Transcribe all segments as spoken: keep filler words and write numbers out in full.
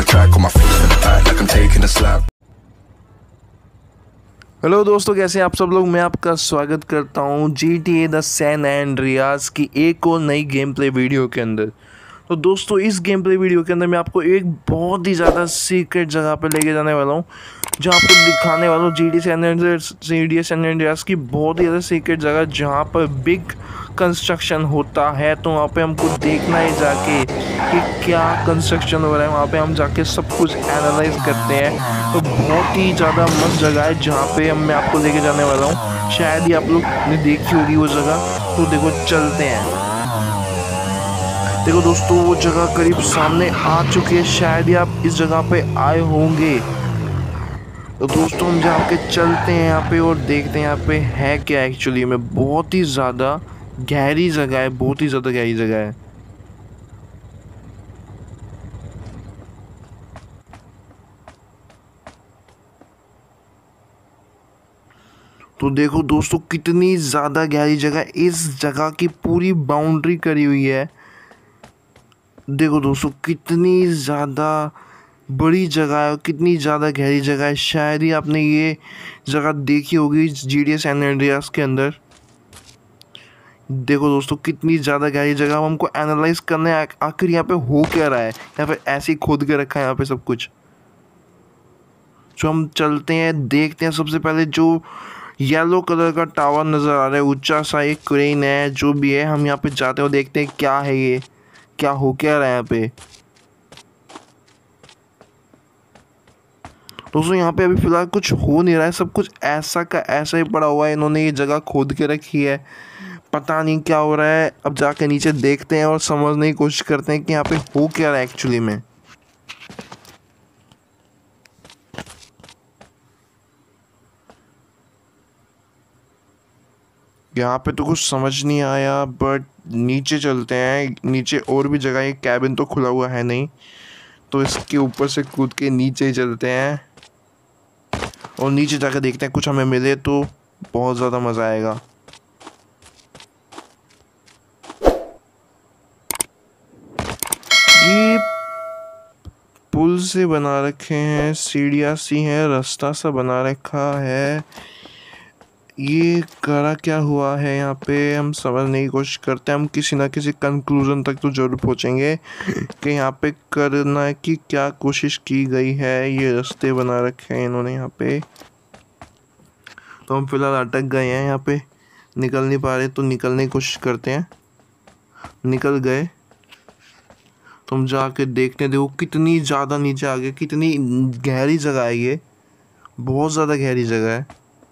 the track, on my face for the back, like I'm taking a slap. Hello दोस्तों, कैसे हैं आप सब लोग। मैं आपका स्वागत करता हूं G T A the San Andreas की एक और नई गेम प्ले वीडियो के अंदर। तो दोस्तों, इस गेम प्ले वीडियो के अंदर मैं आपको एक बहुत ही ज़्यादा सीक्रेट जगह पे लेके जाने वाला हूँ, जहाँ आपको दिखाने वाला हूँ G T San Andreas G T San Andreas की बहुत ही ज़्यादा सीक्रेट जगह, जहाँ पर बिग कंस्ट्रक्शन होता है। तो वहाँ पे हमको देखना है जाके कि क्या कंस्ट्रक्शन हो रहा है। वहाँ पे हम जाके सब कुछ एनालाइज करते हैं। तो बहुत ही ज़्यादा मस्त जगह है जहाँ पे हम मैं आपको लेके जाने वाला हूँ। शायद ही आप लोग ने देखी होगी वो जगह। तो देखो, चलते हैं। देखो दोस्तों, वो जगह करीब सामने आ चुकी है। शायद ही आप इस जगह पे आए होंगे। तो दोस्तों, हम जाके चलते हैं यहाँ पे और देखते हैं यहाँ पे है क्या एक्चुअली में। बहुत ही ज़्यादा गहरी जगह है, बहुत ही ज़्यादा गहरी जगह है। तो देखो दोस्तों, कितनी ज़्यादा गहरी जगह। इस जगह की पूरी बाउंड्री करी हुई है। देखो दोस्तों, कितनी ज़्यादा बड़ी जगह है, कितनी ज़्यादा गहरी जगह है। शायद ही आपने ये जगह देखी होगी G T A San Andreas के अंदर। देखो दोस्तों, कितनी ज़्यादा गहरी जगह। अब हमको एनालाइज करना है आखिर यहाँ पे हो क्या रहा है। यहाँ पे ऐसे ही खोद के रखा है यहाँ पे सब कुछ। जो हम चलते हैं, देखते हैं। सबसे पहले जो येलो कलर का टावर नज़र आ रहा है, ऊंचा सा एक क्रेन है, जो भी है, हम यहाँ पे जाते हैं और देखते हैं क्या है ये, क्या हो क्या रहा है यहाँ पे। दोस्तों, यहाँ पे अभी फ़िलहाल कुछ हो नहीं रहा है। सब कुछ ऐसा का ऐसा ही पड़ा हुआ है। इन्होंने ये जगह खोद के रखी है। पता नहीं क्या हो रहा है। अब जाके नीचे देखते हैं और समझने की कोशिश करते हैं कि यहाँ पे हो क्या रहा है एक्चुअली में। यहाँ पे तो कुछ समझ नहीं आया, बट नीचे चलते हैं। नीचे और भी जगह है, कैबिन तो खुला हुआ है नहीं, तो इसके ऊपर से कूद के नीचे ही चलते हैं और नीचे जाकर देखते हैं कुछ हमें मिले तो बहुत ज़्यादा मज़ा आएगा। ये पुल से बना रखे हैं, सीढ़ियाँ सी हैं, रास्ता सा बना रखा है। ये करा क्या हुआ है यहाँ पे, हम समझने की कोशिश करते हैं। हम किसी ना किसी कंक्लूजन तक तो जरूर पहुँचेंगे कि यहाँ पे करना की क्या कोशिश की गई है। ये रास्ते बना रखे हैं इन्होंने यहाँ पे। तो हम फिलहाल अटक गए हैं यहाँ पे, निकल नहीं पा रहे। तो निकलने की कोशिश करते हैं। निकल गए तो हम जाके देखते हैं। देखो कितनी ज़्यादा नीचे आ गए, कितनी गहरी जगह है ये, बहुत ज़्यादा गहरी जगह है।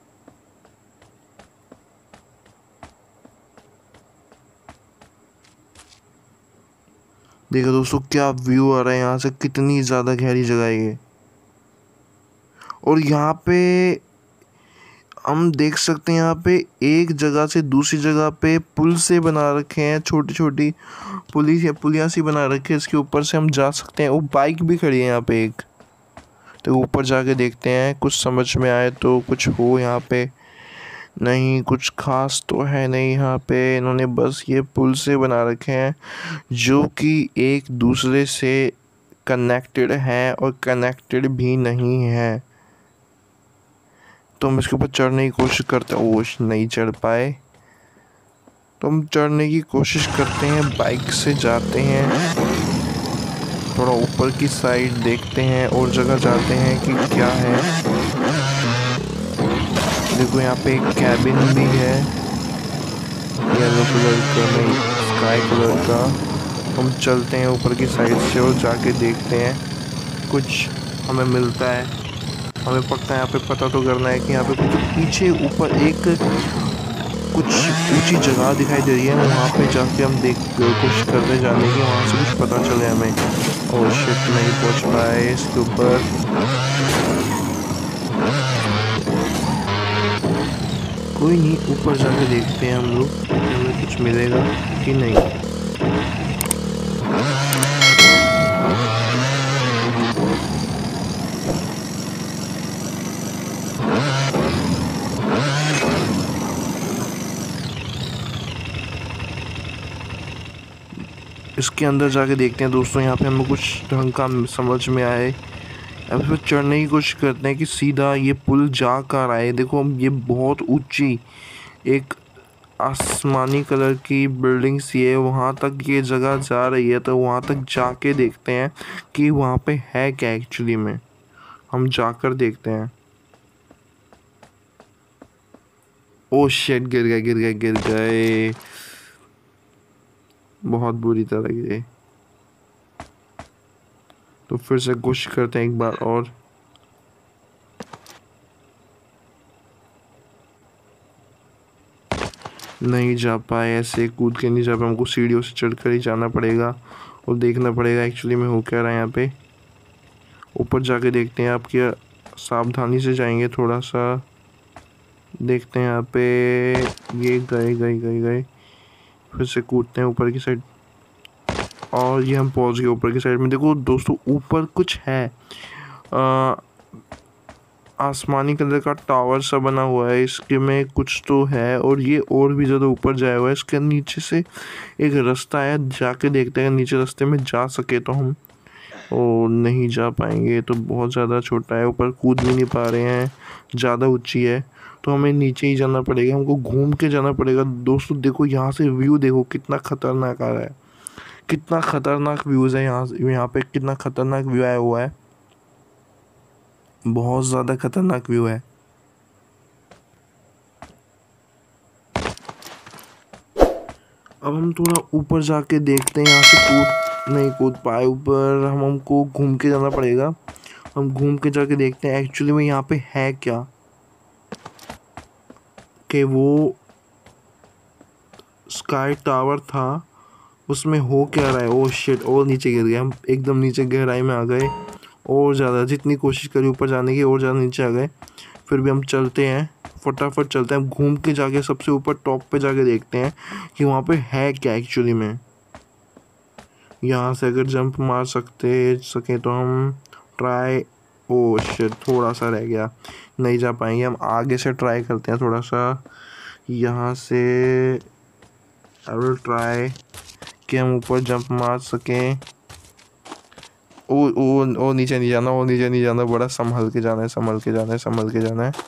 देखो दोस्तों, क्या व्यू आ रहा है यहाँ से, कितनी ज़्यादा गहरी जगह है ये। और यहाँ पे हम देख सकते हैं, यहाँ पे एक जगह से दूसरी जगह पे पुल से बना रखे हैं, छोटी छोटी पुलिस या पुलिया सी बना रखी है। इसके ऊपर से हम जा सकते हैं। वो बाइक भी खड़ी है यहाँ पे एक। तो ऊपर जाके देखते हैं, कुछ समझ में आए तो कुछ हो यहाँ पे। नहीं, कुछ खास तो है नहीं यहाँ पे। इन्होंने बस ये पुल से बना रखे हैं, जो कि एक दूसरे से कनेक्टेड है और कनेक्टेड भी नहीं है। तो हम इसके ऊपर चढ़ने की कोशिश करते हैं। वो नहीं चढ़ पाए। तो हम चढ़ने की कोशिश करते हैं, बाइक से जाते हैं, थोड़ा ऊपर की साइड देखते हैं और जगह जाते हैं कि क्या है। देखो, यहाँ पे एक कैबिन भी है, येलो कलर का, नहीं स्काई कलर का। हम चलते हैं ऊपर की साइड से और जाके देखते हैं कुछ हमें मिलता है। हमें पक्का यहाँ पे पता तो करना है कि यहाँ पे कुछ पीछे ऊपर एक कुछ ऊंची जगह दिखाई दे रही है। वहाँ पे जाके हम देख कोशिश करते जाने की, वहाँ से कुछ पता चले हमें। और शिट, नहीं पहुँच पाए इसके ऊपर। कोई नहीं, ऊपर जाके देखते हैं हम लोग कि हमें कुछ मिलेगा कि नहीं। इसके अंदर जाके देखते हैं दोस्तों। यहाँ पे हमें कुछ ढंग का समझ में आए। अब इस पर चढ़ने की कोशिश करते हैं कि सीधा ये पुल जा कर आए। देखो ये बहुत ऊंची एक आसमानी कलर की बिल्डिंग सी है, वहाँ तक ये जगह जा रही है। तो वहाँ तक जाके देखते हैं कि वहाँ पे है क्या एक्चुअली में। हम जाकर देखते हैं। ओ शिट, गिर गए गिर गए गिर गए बहुत बुरी तरह गिरे। तो फिर से कोशिश करते हैं एक बार और। नहीं जा पाए, ऐसे कूद के नहीं जा पाए। हमको सीढ़ियों से चढ़कर ही जाना पड़ेगा और देखना पड़ेगा एक्चुअली में हो क्या रहा है यहाँ पे। ऊपर जाके देखते हैं। आप क्या सावधानी से जाएंगे, थोड़ा सा देखते हैं यहाँ पे। ये गए गए गए गए फिर से कूदते हैं ऊपर की साइड और ये हम पहुँच गए ऊपर की साइड में। देखो दोस्तों ऊपर कुछ है, आ, आसमानी कलर का टावर सा बना हुआ है। इसके में कुछ तो है और ये और भी ज़्यादा ऊपर जाया हुआ है। इसके नीचे से एक रास्ता है, जाके देखते हैं नीचे रास्ते में जा सके तो हम। और नहीं जा पाएंगे, तो बहुत ज़्यादा छोटा है, ऊपर कूद भी नहीं पा रहे हैं, ज़्यादा ऊंची है। तो हमें नीचे ही जाना पड़ेगा, हमको घूम के जाना पड़ेगा। दोस्तों देखो यहाँ से व्यू देखो कितना ख़तरनाक आ रहा है, कितना ख़तरनाक व्यूज़ है यहाँ से। यहाँ पे कितना ख़तरनाक व्यू आया हुआ है, बहुत ज़्यादा खतरनाक व्यू है। अब हम थोड़ा ऊपर जाके देखते हैं। यहाँ से कूद नहीं कूद पाए ऊपर, हम हमको घूम के जाना पड़ेगा। हम घूम के जाके देखते हैं एक्चुअली में यहाँ पे है क्या, कि वो स्काई टावर था उसमें हो क्या रहा है। ओ शिट, और नीचे गिर गए हम, एकदम नीचे गहराई में आ गए। और ज़्यादा जितनी कोशिश करी ऊपर जाने की और ज़्यादा नीचे आ गए। फिर भी हम चलते हैं, फटाफट चलते हैं, घूम के जाके सबसे ऊपर टॉप पे जाके देखते हैं कि वहाँ पे है क्या एक्चुअली में। यहाँ से अगर जंप मार सकते सकें तो हम ट्राई। ओ शिट, थोड़ा सा रह गया, नहीं जा पाएंगे। हम आगे से ट्राई करते हैं थोड़ा सा। यहाँ से आई विल ट्राई कि हम ऊपर जंप मार सकें। ओ ओ ओ नीचे नहीं जाना, वो नीचे नहीं जाना, बड़ा संभल के जाना है, संभल के जाना है, संभल के जाना है।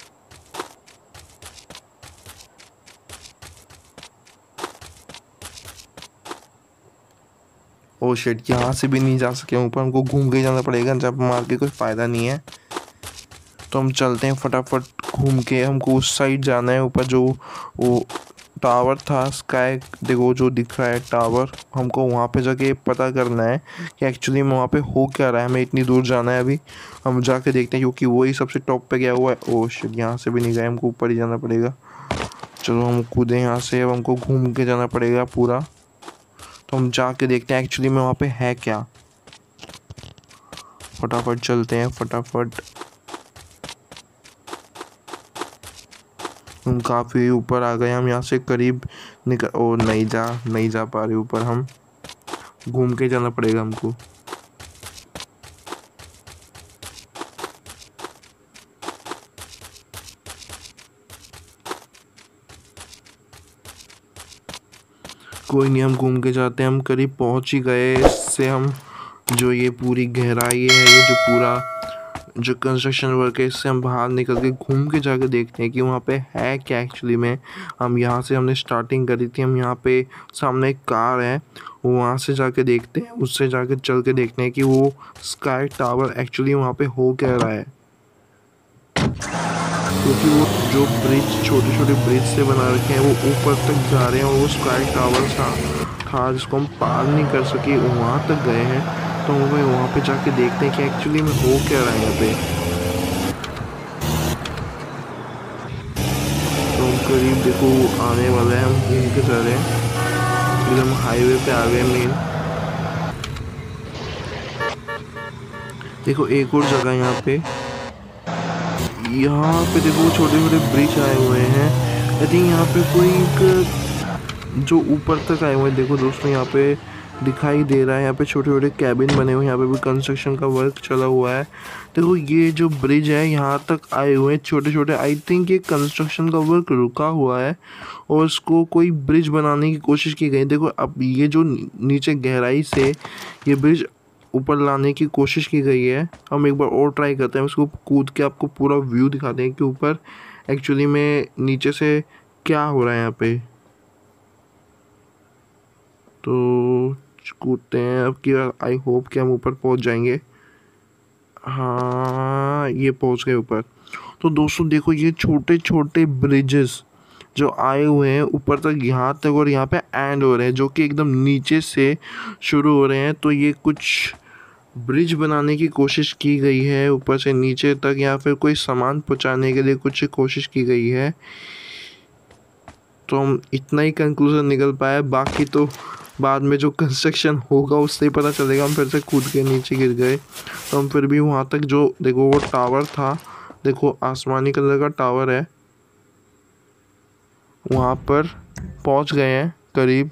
ओ शिट, यहाँ से भी नहीं जा सके ऊपर, हमको घूम के जाना पड़ेगा, जंप मार के कोई फ़ायदा नहीं है। तो हम चलते हैं फटाफट घूम के। हमको उस साइड जाना है ऊपर, जो वो टावर था स्काई, देखो जो दिख रहा है टावर, हमको वहाँ पे जाके पता करना है कि एक्चुअली में वहाँ पे हो क्या रहा है। हमें इतनी दूर जाना है, अभी हम जाके देखते हैं क्योंकि वही सबसे टॉप पे गया हुआ है। ओह शिट, यहाँ से भी नहीं गए, हमको ऊपर ही जाना पड़ेगा। चलो हम कूदें यहाँ से, अब हमको घूम के जाना पड़ेगा पूरा। तो हम जाके देखते हैं एक्चुअली में वहाँ पे है क्या। फटाफट चलते हैं, फटाफट। हम काफ़ी ऊपर आ गए, हम यहाँ से करीब निकल। ओ नहीं जा नहीं जा पा रहे ऊपर, हम घूम के जाना पड़ेगा हमको। कोई नहीं, हम घूम के जाते हैं। हम करीब पहुँच ही गए। इससे हम जो ये पूरी गहराई है, ये जो पूरा जो कंस्ट्रक्शन वर्क है, इससे हम बाहर निकल के घूम के जाके देखते हैं कि वहाँ पे है क्या एक्चुअली में। हम यहाँ से हमने स्टार्टिंग करी थी, हम यहाँ पे सामने एक कार है, वो वहाँ से जाके देखते हैं, उससे जाके चल के देखते हैं कि वो स्काई टावर एक्चुअली वहाँ पे हो क्या रहा है। क्योंकि वो जो ब्रिज, छोटे छोटे ब्रिज से बना रखे हैं, वो ऊपर तक जा रहे हैं और वो स्काई टावर था, था जिसको हम पार नहीं कर सके, वहाँ तक गए हैं। तो हम वहाँ पे जाके देखते हैं कि एक्चुअली में हो क्या रहा है यहाँ पे। तो हम करीब देखो आने वाला है, हम घूम के जा रहे हैं, एकदम हाईवे पे आ गए मेन। देखो एक और जगह यहाँ पे, यहाँ पे देखो छोटे छोटे ब्रिज आए हुए हैं। आई थिंक यहाँ पे कोई एक जो ऊपर तक आए हुए हैं। देखो दोस्तों यहाँ पे दिखाई दे रहा है। यहाँ पे छोटे छोटे कैबिन बने हुए हैं, यहाँ पे भी कंस्ट्रक्शन का वर्क चला हुआ है। देखो ये जो ब्रिज है यहाँ तक आए हुए हैं छोटे छोटे, आई थिंक ये कंस्ट्रक्शन का वर्क रुका हुआ है और इसको कोई ब्रिज बनाने की कोशिश की गई। देखो अब ये जो नीचे गहराई से ये ब्रिज ऊपर लाने की कोशिश की गई है। हम एक बार और ट्राई करते हैं, उसको कूद के आपको पूरा व्यू दिखाते हैं कि ऊपर एक्चुअली में नीचे से क्या हो रहा है यहाँ पे। तो कूदते हैं अब कि आई होप कि हम ऊपर पहुंच जाएंगे। हाँ ये पहुंच गए ऊपर। तो दोस्तों देखो ये छोटे छोटे ब्रिजेस जो आए हुए हैं ऊपर तक, यहाँ तक, और यहाँ पे एंड हो रहे हैं जो कि एकदम नीचे से शुरू हो रहे हैं। तो ये कुछ ब्रिज बनाने की कोशिश की गई है ऊपर से नीचे तक, या फिर कोई सामान पहुँचाने के लिए कुछ कोशिश की गई है। तो हम इतना ही कंक्लूजन निकल पाया, बाकी तो बाद में जो कंस्ट्रक्शन होगा उससे ही पता चलेगा। हम फिर से कूद के नीचे गिर गए। तो हम फिर भी वहाँ तक, जो देखो वो टावर था, देखो आसमानी कलर का टावर है, वहाँ पर पहुँच गए हैं करीब।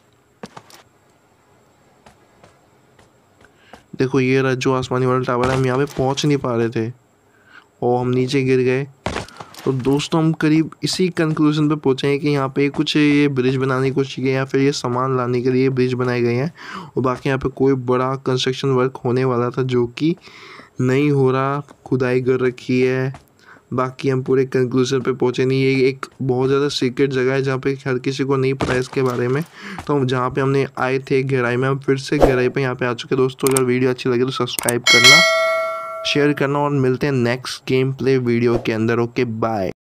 देखो ये रहा जो आसमानी वाला टावर है, हम यहाँ पे पहुँच नहीं पा रहे थे और हम नीचे गिर गए। तो दोस्तों हम करीब इसी कंक्लूजन पे पहुँचे हैं कि यहाँ पे कुछ ये ब्रिज बनाने की कोशिश की है या फिर ये सामान लाने के लिए ब्रिज बनाए गए हैं, और बाकी यहाँ पे कोई बड़ा कंस्ट्रक्शन वर्क होने वाला था जो कि नहीं हो रहा, खुदाई कर रखी है। बाकी हम पूरे कंक्लूजन पे पहुँचे नहीं। ये एक बहुत ज़्यादा सीक्रेट जगह है जहाँ पे हर किसी को नहीं पता है इसके बारे में। तो हम जहाँ पे हमने आए थे गहराई में, हम फिर से गहराई पे यहाँ पे आ चुके। दोस्तों अगर वीडियो अच्छी लगे तो सब्सक्राइब करना, शेयर करना, और मिलते हैं नेक्स्ट गेम प्ले वीडियो के अंदर। Okay bye.